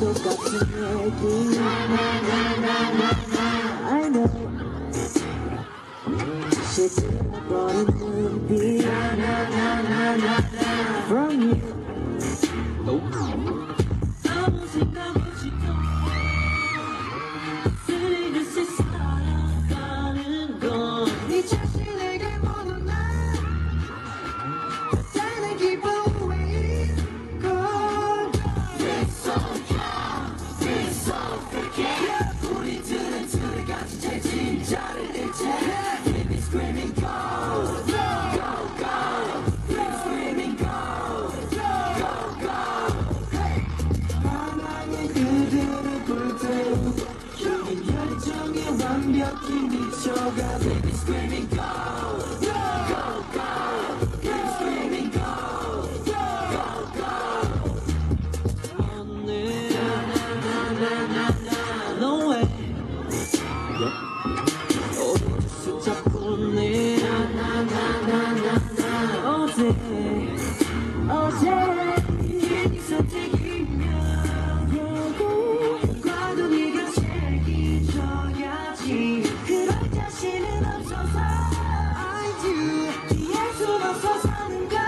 똑같은 얘기 I know 시끄러버린 눈빛 From you 아무 생각 없이 슬그시 살아가는 건 네 자신에게 모든 날 나는 기분 왜 있고 We're so young, we're so freaky 우리들은 둘이같이 제 진짜를 잃지 We've been screaming go, go, go We've been screaming go, go, go 사랑의 그들을 불태우고 우린 열정에 완벽히 미쳐가 We've been screaming go, go, go We've been screaming go, go, go 오늘 No way 어디서 자꾸 내 어제 네 선택이면 과도 네가 책임져야지 그럴 자신은 없어서 I do 피할 순 없어 사는 걸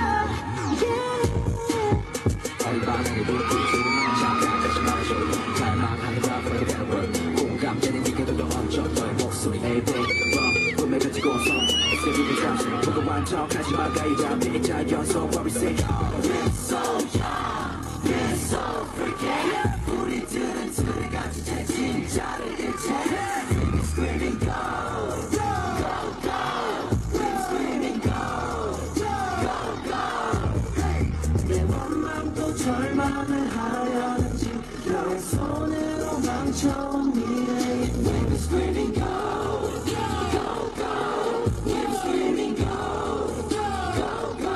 얼마나 불빛으로 잠깐 다시 말해줘 잘만하는 랩을 그대로 공감되는 네게도 얹혀 너의 목소리 Everyday 꿈에 펼치고서 세계를 잠시 보고 완벽하지 마 가이라면 자연스러워 What we say We're so young, we're so freaky 우리들은 둘이같이 제 진짜를 잃지 We've been screaming go, go, go We've been screaming go, go, go 내 원망도 절망을 하려는지 너의 손으로 망쳐온 미래에 We've been screaming go, go, go We've been screaming go, go, go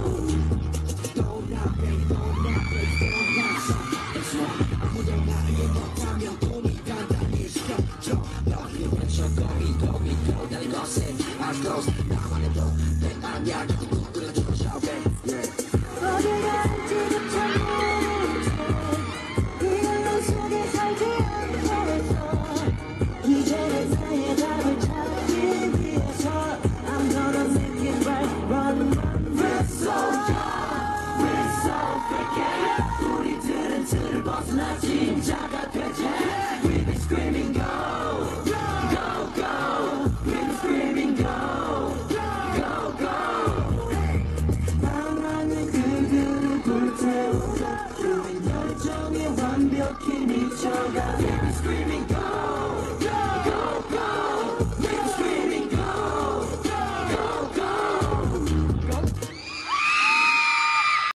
어디 갈지도 참 모르는데 이 눈 속에 살지 않고서 이제는 나의 답을 찾기 위해서 I'm gonna make it right, run, run We're so young, we're so freaky 우리들은 틀을 벗어나 진짜가 되지 We've been screaming go, go, go We've been screaming go, go, go 사랑의 그들을 불태우고 우린 열정에 완벽히 미쳐가 We've been screaming